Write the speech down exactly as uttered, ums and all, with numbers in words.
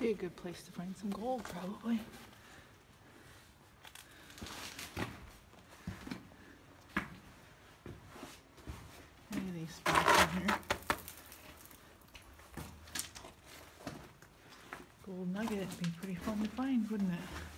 Be a good place to find some gold, probably. Look at these spots in here. Gold nugget would be pretty fun to find, wouldn't it?